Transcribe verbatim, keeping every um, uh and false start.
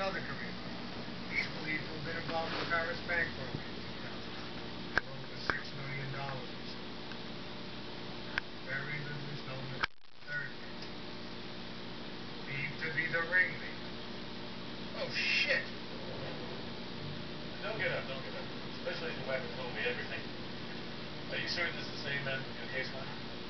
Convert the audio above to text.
another career. He's believed to have been involved in Paris bank robbery in two thousand nine, for over six million dollars or so. Very little is known of the third case, believed to be the ringleader. Oh, shit! Don't get up, don't get up. Especially if the weapon told me everything. Are you certain this is the same man in your case now?